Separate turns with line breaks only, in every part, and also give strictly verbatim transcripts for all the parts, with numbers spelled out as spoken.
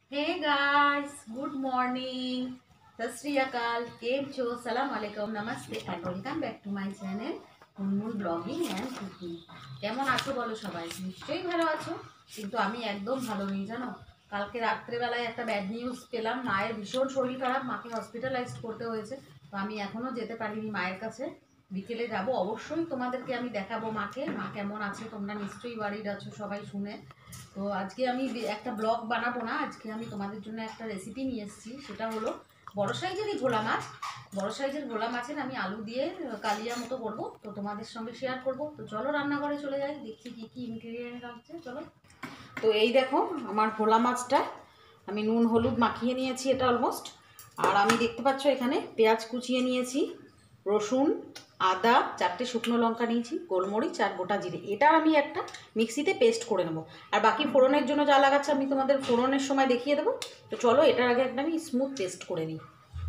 Hey guys, good morning. सत श्री अकाल, केम छो, सलाम आलेकुम, नमस्ते and welcome back to my channel Munmun blogging and cooking. কেমন আছো বলো সবাই? নিশ্চয়ই ভালো আছো, কিন্তু আমি একদম ভালো নেই জানো। কালকে রাত্রেবেলায় একটা ব্যাড নিউজ পেলাম, মায়ের ভীষণ শরীর খারাপ, মাকে হসপিটালাইজ করতে হয়েছে। তো আমি এখনও যেতে পারিনি মায়ের কাছে, বিকেলে যাব। অবশ্যই তোমাদেরকে আমি দেখাবো মাকে, মা কেমন আছে। তোমরা নিশ্চয়ই বাড়ির আছো সবাই শুনে। তো আজকে আমি একটা ব্লগ বানাবো না, আজকে আমি তোমাদের জন্য একটা রেসিপি নিয়ে এসেছি। সেটা হলো বড় সাইজেরই ভোলা মাছ। বড় সাইজের ভোলা মাছের আমি আলু দিয়ে কালিয়া মতো করবো, তো তোমাদের সঙ্গে শেয়ার করব। তো চলো রান্নাঘরে চলে যাই, দেখছি কী কী ইনগ্রিডিয়েন্ট লাগছে। চলো। তো এই দেখো আমার ভোলা মাছটা আমি নুন হলুদ মাখিয়ে নিয়েছি, এটা অলমোস্ট। আর আমি দেখতে পাচ্ছ এখানে পেঁয়াজ কুচিয়ে নিয়েছি, রসুন, আদা, চারটে শুকনো লঙ্কা নিয়েছি, গোলমরিচ আর গোটা জিরে। এটার আমি একটা মিক্সিতে পেস্ট করে নেবো। আর বাকি ফোড়নের জন্য যা লাগাচ্ছে আমি তোমাদের ফোড়নের সময় দেখিয়ে দেবো। তো চলো এটার আগে একটা আমি স্মুথ পেস্ট করে নিই।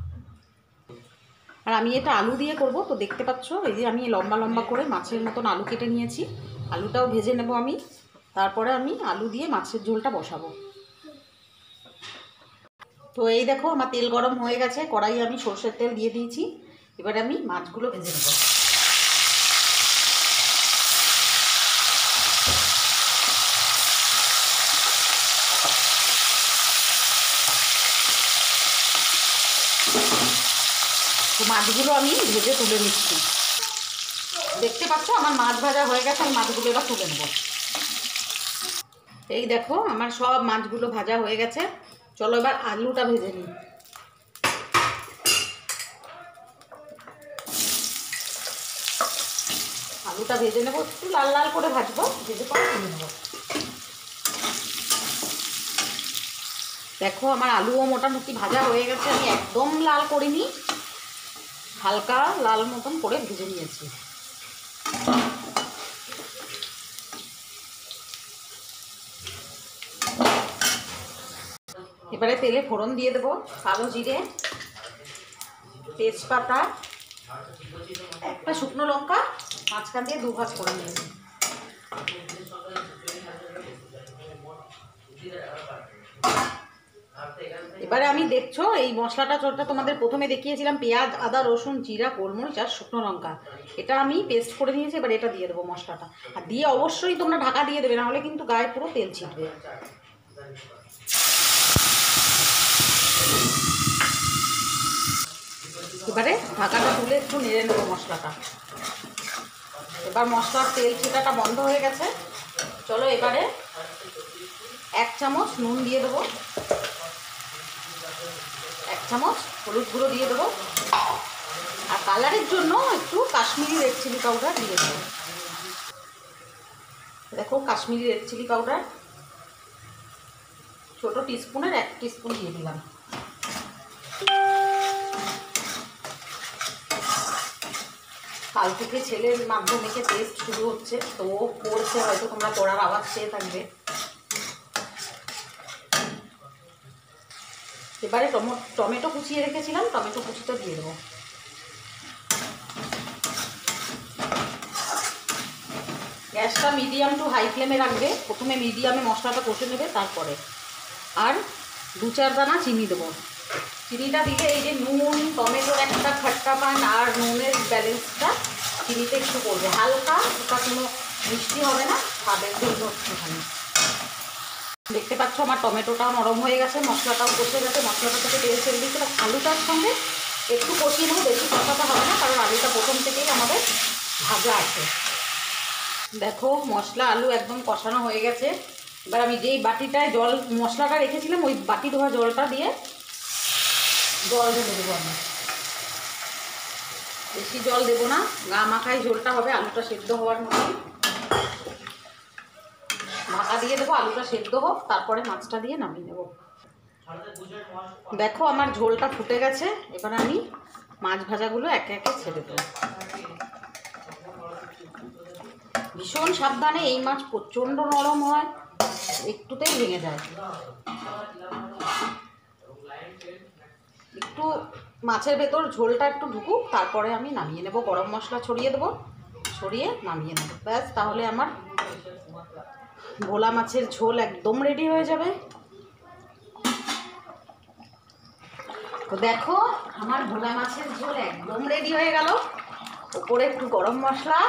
আর আমি এটা আলু দিয়ে করব। তো দেখতে পাচ্ছ এই যে আমি লম্বা লম্বা করে মাছের মতন আলু কেটে নিয়েছি। আলুটাও ভেজে নেব আমি, তারপরে আমি আলু দিয়ে মাছের ঝোলটা বসাবো। তো এই দেখো আমার তেল গরম হয়ে গেছে, কড়াইয়ে আমি সরষের তেল দিয়ে দিয়েছি। এবারে আমি মাছগুলো ভেজে নেব। তো মাছগুলো আমি ভেজে তুলে নিচ্ছি। দেখতে পাচ্ছ আমার মাছ ভাজা হয়ে গেছে, আমি মাছগুলো এবার তুলে নেব। এই দেখো আমার সব মাছগুলো ভাজা হয়ে গেছে। চলো এবার আলুটা ভেজে নিই। আলুটা ভেজে নেবো, একটু লাল লাল করে ভাজবো, ভেজে পরে তুলে নেবো। দেখো আমার আলুও মোটামুটি ভাজা হয়ে গেছে, আমি একদম লাল করিনি, হালকা লাল মতন করে ভেজে নিয়েছি। এবারে তেলে ফোড়ন দিয়ে দেবো, কালো জিরে, তেজপাতা, একটা শুকনো লঙ্কা মাঝখান দিয়ে দু ভাগ করে নিয়েছি। এবারে আমি দেখছো এই মশলাটা চোরটা তোমাদের প্রথমে দেখিয়েছিলাম, পেঁয়াজ, আদা, রসুন, জিরা, গোলমরিচ আর শুকনো লঙ্কা, এটা আমি পেস্ট করে নিয়েছি। এবার এটা দিয়ে দেবো মশলাটা, আর দিয়ে অবশ্যই তোমরা ঢাকা দিয়ে দেবে, নাহলে কিন্তু গায়ে পুরো তেল ছিটবে। এবারে ঢাকাটা তুলে একটু নেড়ে নেবো মশলাটা। এবার মশলার তেল ছিটাটা বন্ধ হয়ে গেছে। চলো এবারে এক চামচ নুন দিয়ে দেবো, এক চামচ হলুদ গুঁড়ো দিয়ে দেবো, আর কালারের জন্য একটু কাশ্মীরি রেড চিলি পাউডার দিয়ে দেবো। দেখো কাশ্মীরি রেড চিলি পাউডার ছোটো টিস্পুনের এক টিস্পুন দিয়ে দিলাম। কাল থেকে ছেলের মাধ্যমিকে টেস্ট শুরু হচ্ছে, তো ও পড়ছে, হয়তো তোমরা পড়ার আওয়াজ পেয়ে থাকবে। এবারে টমেটো কুচিয়ে রেখেছিলাম, টমেটো কুচিটা দিয়ে দেবো। গ্যাসটা মিডিয়াম টু হাই ফ্লেমে রাখবে, প্রথমে মিডিয়ামে মশলাটা কষে নেবে, তারপরে আর দু চার দানা চিনি দেবো। চিনিটা দিলে এই যে নুন, টমেটোর একটা খট্টা পান আর নুনের ব্যালেন্সটা চিনিতে একটু করবে, হালকা, ওটা কোনো মিষ্টি হবে না, স্বাদের জন্য একটুখানি। দেখতে পাচ্ছ আমার টমেটোটাও নরম হয়ে গেছে, মশলাটাও কষে গেছে, মশলাটা থেকে তেল ছেড়ে দিচ্ছে। আলুটার সঙ্গে একটু কষিয়ে নেবো, বেশি কষাতে হবে না, কারণ আলুটা প্রথম থেকেই আমাদের ভাজা আছে। দেখো মশলা আলু একদম কষানো হয়ে গেছে। এবার আমি যেই বাটিটায় জল মশলাটা রেখেছিলাম ওই বাটি ধোয়া জলটা দিয়ে জল ঢেলে দেবো। আমি বেশি জল দেবো না, গা মাখায় ঝোলটা হবে, আলুটা সেদ্ধ হওয়ার মতো। ঢাকা দিয়ে দেবো, আলুটা সেদ্ধ হোক, তারপরে মাছটা দিয়ে নামিয়ে নেব। দেখো আমার ঝোলটা ফুটে গেছে, এবার আমি মাছ ভাজাগুলো একে একে ছেড়ে দেবো। ভীষণ সাবধানে, এই মাছ প্রচণ্ড নরম হয়, একটুতেই ভেঙে যায়। একটু মাছের ভেতর ঝোলটা একটু ঢুকুক, তারপরে আমি নামিয়ে নেব। গরম মশলা ছড়িয়ে দেবো, ছড়িয়ে নামিয়ে নেব, ব্যাস তাহলে আমার ভোলা মাছের ঝোল একদম রেডি হয়ে যাবে। তো দেখো আমার ভোলা মাছের ঝোল একদম রেডি হয়ে গেল। উপরে একটু গরম মশলা,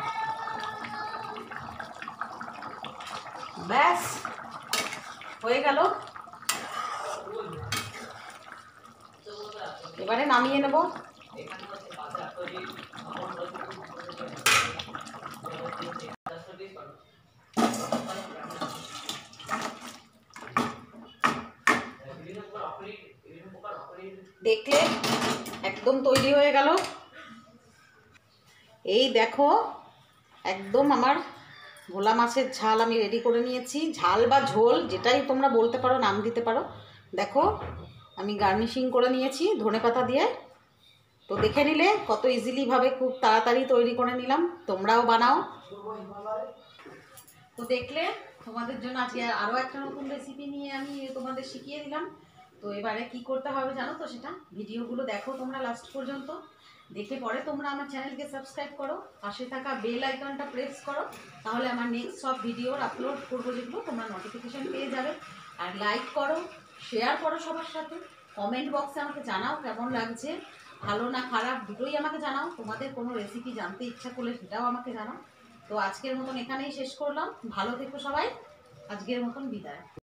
ব্যাস হয়ে গেল। এবারে নামিয়ে নেব। দেখলে একদম তৈরি হয়ে গেল। এই দেখো একদম আমার ভোলা মাছের ঝাল আমি রেডি করে নিয়েছি। ঝাল বা ঝোল যেটাই তোমরা বলতে পারো, নাম দিতে পারো। দেখো আমি গার্নিশিং করে নিয়েছি ধনেপাতা দিয়ে। তো দেখে নিলে কত ইজিলিভাবে খুব তাড়াতাড়ি তৈরি করে নিলাম। তোমরাও বানাও। তো দেখলে তোমাদের জন্য আজকে আরও একটা নতুন রেসিপি নিয়ে আমি তোমাদের শিখিয়ে দিলাম। তো এবারে কি করতে হবে জানো তো, সেটা ভিডিওগুলো দেখো তোমরা লাস্ট পর্যন্ত। দেখে পরে তোমরা আমার চ্যানেলকে সাবস্ক্রাইব করো, পাশে থাকা বেল আইকনটা প্রেস করো, তাহলে আমার নেক্সট সব ভিডিওর আপলোড করবো যেগুলো তোমরা নোটিফিকেশান পেয়ে যাবে। আর লাইক করো, শেয়ার করো সবার সাথে। কমেন্ট বক্সে আমাকে জানাও কেমন লাগছে, ভালো না খারাপ দুটোই আমাকে জানাও। তোমাদের কোনো রেসিপি জানতে ইচ্ছা করলে সেটাও আমাকে জানাও। তো আজকের মতন এখানেই শেষ করলাম। ভালো থেকো সবাই। আজকের মতন বিদায়।